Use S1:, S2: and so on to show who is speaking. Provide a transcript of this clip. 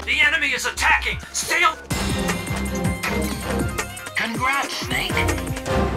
S1: The enemy is attacking! Stay al-
S2: Congrats, Snake.